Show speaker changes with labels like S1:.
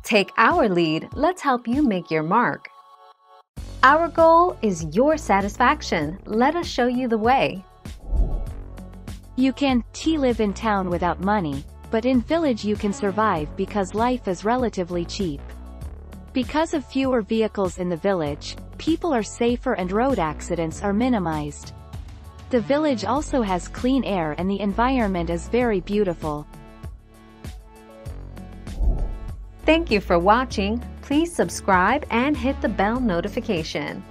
S1: Take our lead, let's help you make your mark. Our goal is your satisfaction. Let us show you the way.
S2: You can live in town without money, but in village you can survive because life is relatively cheap. Because of fewer vehicles in the village, people are safer and road accidents are minimized. The village also has clean air and the environment is very beautiful.
S1: Thank you for watching. Please subscribe and hit the bell notification.